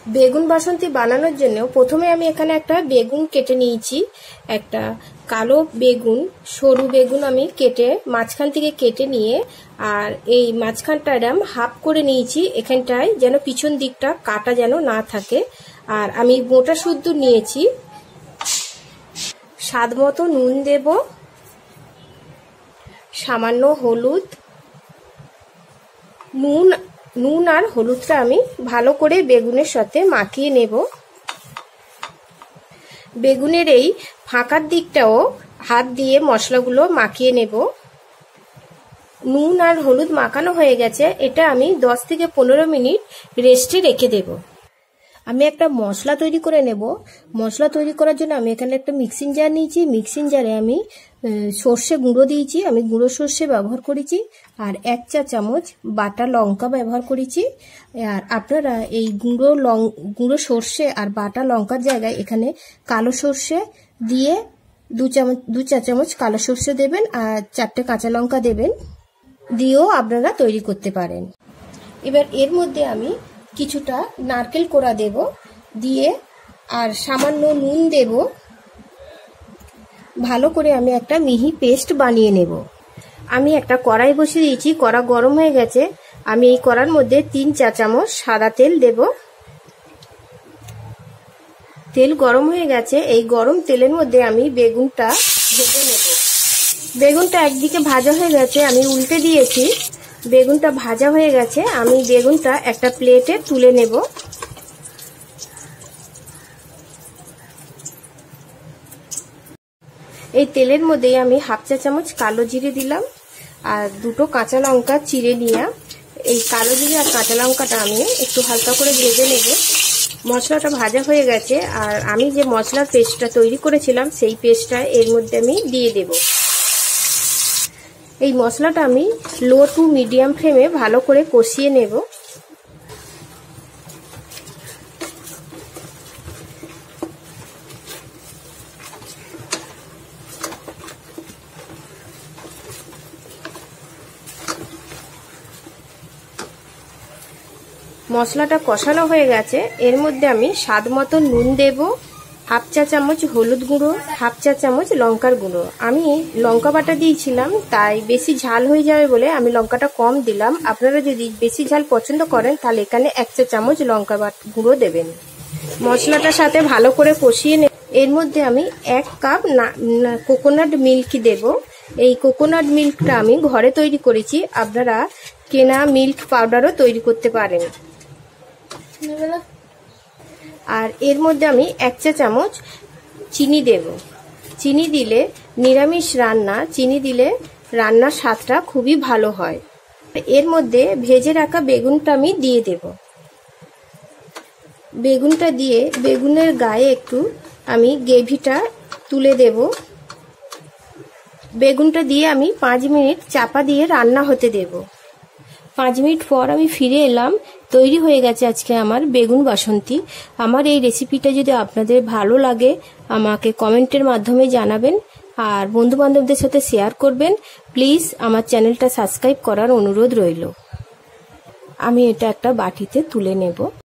বেগুন বাসন্তী বানানোর জন্য প্রথমে আমি এখানে একটা বেগুন কেটে নিয়েছি। একটা কালো বেগুন, সরু বেগুন আমি কেটে মাঝখান থেকে কেটে নিয়ে আর এই মাঝখানটা এরকম হাফ করে নিয়েছি, এখানটায় যেন পিছন দিকটা কাটা যেন না থাকে। আর আমি গোটা শুদ্ধ নিয়েছি। স্বাদ মতো নুন দেব, সামান্য হলুদ। নুন আর হলুদটা আমি ভালো করে বেগুনের সাথে মাখিয়ে নেব। বেগুনের এই ফাঁকার দিকটাও হাত দিয়ে মশলাগুলো মাখিয়ে নেব। নুন আর হলুদ মাখানো হয়ে গেছে, এটা আমি 10 থেকে 15 মিনিট রেস্টে রেখে দেব। আমি একটা মশলা তৈরি করে নেব। মশলা তৈরি করার জন্য আমি এখানে একটা মিক্সিং জার নিয়েছি। মিক্সিং জারে আমি সর্ষে গুঁড়ো দিয়েছি, আমি গুঁড়ো সর্ষে ব্যবহার করেছি। আর 1 চা চামচ বাটা লঙ্কা ব্যবহার করেছি। আর আপনারা এই গুঁড়ো সর্ষে আর বাটা লঙ্কার জায়গায় এখানে কালো সর্ষে দিয়ে 2 চা চামচ কালো সর্ষে দেবেন আর 4টে কাঁচা লঙ্কা দেবেন, দিয়েও আপনারা তৈরি করতে পারেন। এবার এর মধ্যে আমি কিছুটা নারকেল কোড়া দেব, দিয়ে আর সামান্য নুন দেব। ভালো করে আমি একটা মিহি পেস্ট বানিয়ে নেব। আমি একটা কড়াই বসিয়ে দিয়েছি, কড়া গরম হয়ে গেছে। আমি এই কড়ার মধ্যে 3 চা চামচ সাদা তেল দেব। তেল গরম হয়ে গেছে, এই গরম তেলের মধ্যে আমি বেগুনটা ভেজে নেব। বেগুনটা একদিকে ভাজা হয়ে গেছে, আমি উল্টে দিয়েছি। বেগুনটা ভাজা হয়ে গেছে, আমি বেগুনটা একটা প্লেটে তুলে নেব। এই তেলের মধ্যে আমি 1/2 চা চামচ কালো জিরে দিলাম আর 2টো কাঁচা লঙ্কা চিড়ে নিয়ে এই কালো জিরে আর কাঁচা লঙ্কাটা আমি একটু হালকা করে ভেজে নেব। মশলাটা ভাজা হয়ে গেছে, আর আমি যে মশলার পেস্টটা তৈরি করেছিলাম সেই পেস্টটা এর মধ্যে আমি দিয়ে দেব। এই মশলাটা আমি লো টু মিডিয়াম ফ্লেমে ভালো করে কষিয়ে নেব। মশলাটা কষানো হয়ে গেছে, এর মধ্যে আমি স্বাদ মতো নুন দেব, 1/2 চা চামচ হলুদ গুঁড়ো, 1/2 চা চামচ লঙ্কার গুঁড়ো। আমি লঙ্কা বাটা দিয়েছিলাম, তাই বেশি ঝাল হয়ে যাবে বলে আমি লঙ্কাটা কম দিলাম। আপনারা যদি বেশি ঝাল পছন্দ করেন তাহলে এখানে 1 চা চামচ লঙ্কা গুঁড়ো দেবেন। মশলাটার সাথে ভালো করে কষিয়ে নেব। এর মধ্যে আমি 1 কাপ কোকোনাট মিল্ক দেব। এই কোকোনাট মিল্কটা আমি ঘরে তৈরি করেছি, আপনারা কেনা মিল্ক পাউডারও তৈরি করতে পারেন। আর এর মধ্যে আমি 1 চা চামচ চিনি দেব। চিনি দিলে নিরামিষ রান্না, চিনি দিলে রান্নার স্বাদটা খুবই ভালো হয়। এর মধ্যে ভেজে রাখা বেগুনটা আমি দিয়ে দেব। বেগুনটা দিয়ে বেগুনের গায়ে একটু আমি গ্রেভিটা তুলে দেব। বেগুনটা দিয়ে আমি 5 মিনিট চাপা দিয়ে রান্না হতে দেব। 5 মিনিট পর আমি ফিরে এলাম। তৈরি হয়ে গেছে আজকে আমার বেগুন বাসন্তী। আমার এই রেসিপিটা যদি আপনাদের ভালো লাগে আমাকে কমেন্টের মাধ্যমে জানাবেন আর বন্ধু বান্ধবদের সাথে শেয়ার করবেন। প্লিজ আমার চ্যানেলটা সাবস্ক্রাইব করার অনুরোধ রইল। আমি এটা একটা বাটিতে তুলে নেব।